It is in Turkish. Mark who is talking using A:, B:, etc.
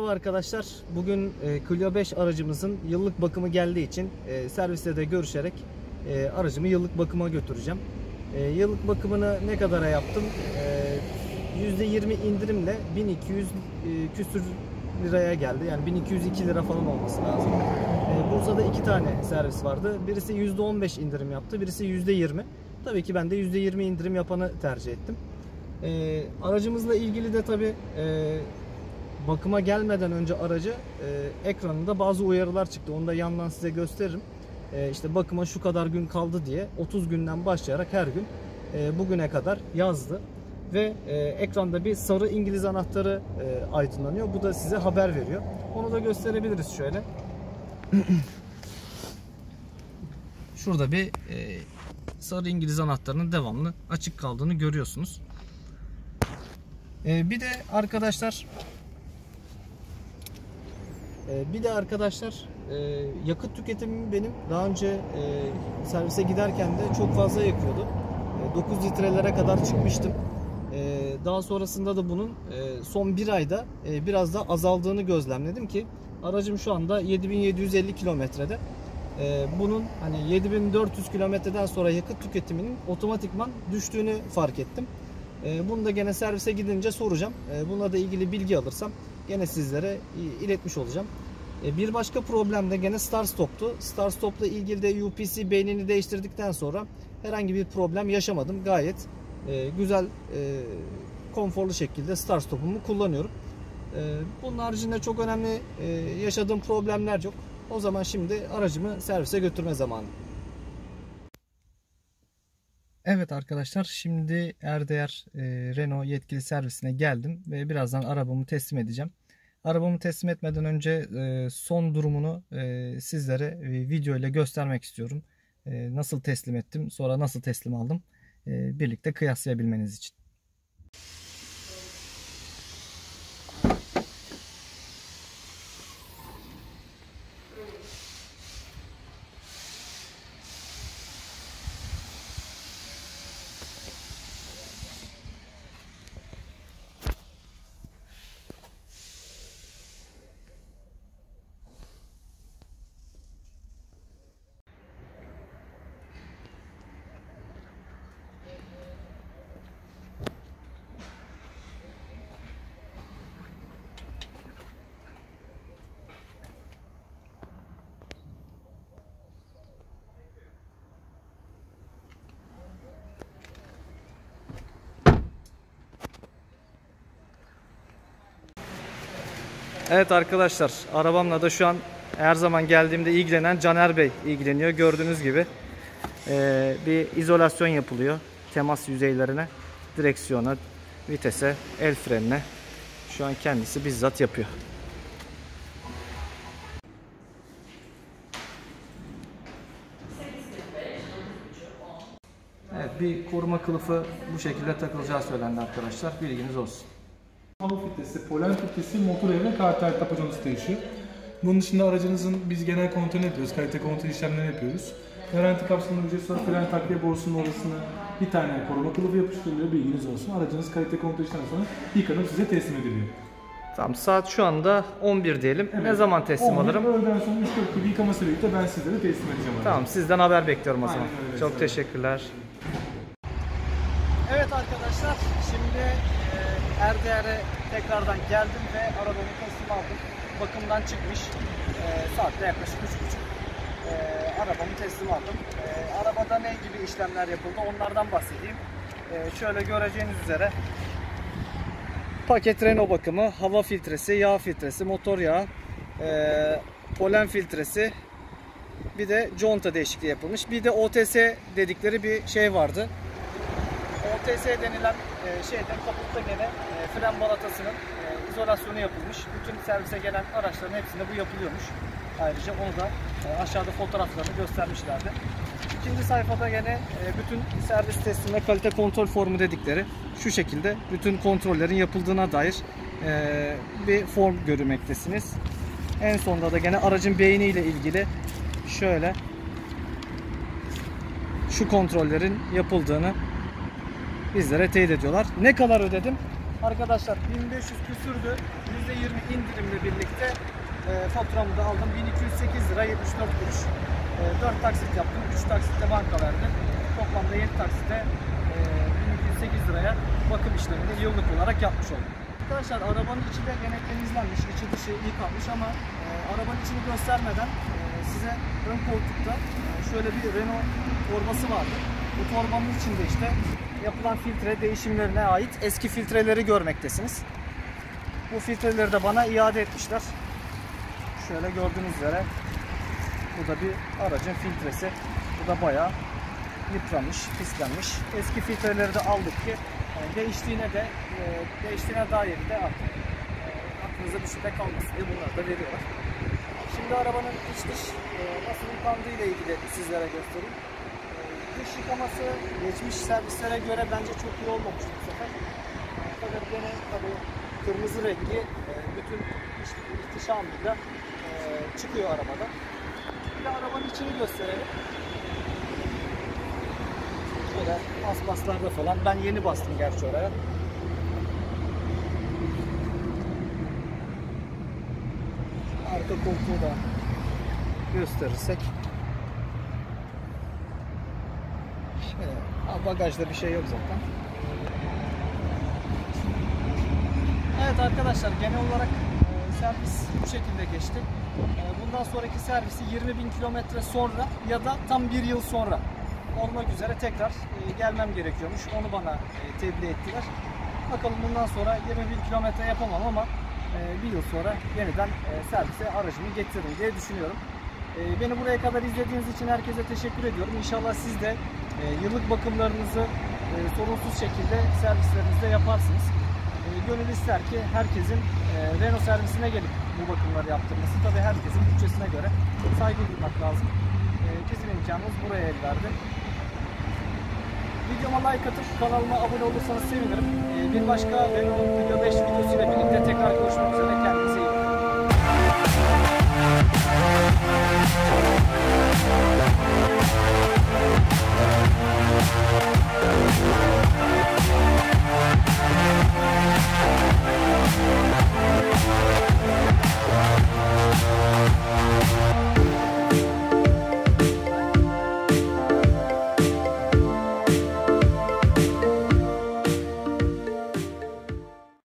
A: Merhaba arkadaşlar. Bugün Clio 5 aracımızın yıllık bakımı geldiği için serviste de görüşerek aracımı yıllık bakıma götüreceğim. Yıllık bakımını ne kadara yaptım? %20 indirimle 1200 küsür liraya geldi. Yani 1202 lira falan olması lazım. Bursa'da iki tane servis vardı. Birisi %15 indirim yaptı, birisi %20. Tabii ki ben de %20 indirim yapanı tercih ettim. Aracımızla ilgili de tabii bakıma gelmeden önce aracı ekranında bazı uyarılar çıktı. Onu da yandan size gösteririm. İşte bakıma şu kadar gün kaldı diye 30 günden başlayarak her gün bugüne kadar yazdı. Ve ekranda bir sarı İngiliz anahtarı aydınlanıyor. Bu da size haber veriyor. Onu da gösterebiliriz şöyle. Şurada bir sarı İngiliz anahtarının devamlı açık kaldığını görüyorsunuz. Bir de arkadaşlar yakıt tüketimim benim daha önce servise giderken de çok fazla yakıyordu. 9 litrelere kadar çıkmıştım. Daha sonrasında da bunun son bir ayda biraz da azaldığını gözlemledim ki aracım şu anda 7750 kilometrede. Bunun hani 7400 kilometreden sonra yakıt tüketiminin otomatikman düştüğünü fark ettim. Bunu da gene servise gidince soracağım. Bununla da ilgili bilgi alırsam gene sizlere iletmiş olacağım. Bir başka problem de gene start stop'tu. Start stop'la ilgili de UPC beynini değiştirdikten sonra herhangi bir problem yaşamadım. Gayet güzel, konforlu şekilde start stop'umu kullanıyorum. Bunun haricinde çok önemli yaşadığım problemler yok. O zaman şimdi aracımı servise götürme zamanı. Evet arkadaşlar, şimdi Erdeyer Renault yetkili servisine geldim ve birazdan arabamı teslim edeceğim. Arabamı teslim etmeden önce son durumunu sizlere video ile göstermek istiyorum. Nasıl teslim ettim, sonra nasıl teslim aldım, birlikte kıyaslayabilmeniz için. Evet arkadaşlar, arabamla da şu an her zaman geldiğimde ilgilenen Caner Bey ilgileniyor. Gördüğünüz gibi bir izolasyon yapılıyor temas yüzeylerine, direksiyona, vitese, el frenine. Şu an kendisi bizzat yapıyor. Evet, bir koruma kılıfı bu şekilde takılacağı söylendi arkadaşlar. Bilginiz olsun.
B: Hava filtresi, polen filtresi, motor evre, karter tapaconası değişiyor. Bunun dışında aracınızın biz genel kontrolünü yapıyoruz, kalite kontrol işlemleri yapıyoruz. Garanti kapsamında ücretsiz olarak fren takviye borusunun orasına bir tane koruma kılıfı yapıştırılıyor, bilginiz olsun. Aracınız kalite kontrol işlemleri sonra yıkanıp size teslim ediliyor.
A: Tamam, saat şu anda 11 diyelim. Evet. Ne zaman teslim alırım?
B: Öğleden sonra 3-4 gibi yıkaması birlikte ben sizlere teslim edeceğim.
A: Tamam, sizden haber bekliyorum o zaman.
B: Aynen öyle.
A: Çok teşekkürler. Evet arkadaşlar, şimdi Erdeyer'e tekrardan geldim ve arabamı teslim aldım. Bakımdan çıkmış. Saatte yaklaşık 3.30. Arabamı teslim aldım. Arabada ne gibi işlemler yapıldı onlardan bahsedeyim. Şöyle göreceğiniz üzere paket Renault bakımı, hava filtresi, yağ filtresi, motor yağı, polen filtresi, bir de conta değişikliği yapılmış. Bir de OTS dedikleri bir şey vardı. OTS denilen şeyde kaputta gene fren balatasının izolasyonu yapılmış. Bütün servise gelen araçların hepsinde bu yapılıyormuş. Ayrıca onu da aşağıda fotoğraflarını göstermişlerdi. İkinci sayfada gene bütün servis teslim ve kalite kontrol formu dedikleri şu şekilde bütün kontrollerin yapıldığına dair bir form görmektesiniz. En sonunda da gene aracın beyni ile ilgili şöyle şu kontrollerin yapıldığını bizlere teyit ediyorlar. Ne kadar ödedim? Arkadaşlar 1500 küsürdü. %20 indirimle birlikte faturamı da aldım. 1208 lira 74 kuruş. 4 taksit yaptım. 3 taksitte banka verdi. Toplamda 7 taksitte 1208 liraya bakım işlemini yıllık olarak yapmış oldum. Arkadaşlar arabanın içi de gene temizlenmiş, içi dışı yıkanmış ama arabanın içini göstermeden size ön koltukta şöyle bir Renault torbası vardı. Bu torbanın içinde işte yapılan filtre değişimlerine ait eski filtreleri görmektesiniz. Bu filtreleri de bana iade etmişler. Şöyle gördüğünüz üzere bu da bir aracın filtresi. Bu da bayağı yıpranmış, pislenmiş. Eski filtreleri de aldık ki değiştiğine dair de artık aklınıza bir şüphe kalmasın diye bunları da veriyorlar. Şimdi arabanın iç dış nasıl yıkandığı ile ilgili sizlere göstereyim. Dış yıkaması geçmiş servislere göre bence çok iyi olmamış bu sefer. Fakat gene tabii kırmızı rengi bütün ihtişamıyla çıkıyor arabada. Bir de arabanın içini gösterelim. Böyle paspaslarda falan. Ben yeni bastım gerçi oraya. Arka koltuğu da gösterirsek. Bagajda bir şey yok zaten. Evet arkadaşlar, genel olarak servis bu şekilde geçti. Bundan sonraki servisi 20.000 kilometre sonra ya da tam bir yıl sonra olmak üzere tekrar gelmem gerekiyormuş. Onu bana tebliğ ettiler. Bakalım bundan sonra 20.000 kilometre yapamam ama bir yıl sonra yeniden servise aracımı getiririm diye düşünüyorum. Beni buraya kadar izlediğiniz için herkese teşekkür ediyorum. İnşallah siz de yıllık bakımlarınızı sorunsuz şekilde servislerinizde yaparsınız. Gönül ister ki herkesin Renault servisine gelip bu bakımları yaptırması. Tabii herkesin bütçesine göre saygı duymak lazım. Bizim imkanımız buraya el verdi. Videoma like atıp kanalıma abone olursanız sevinirim. Bir başka Renault Clio 5 videosuyla birlikte tekrar görüşmek üzere. Kendinize iyi bakın.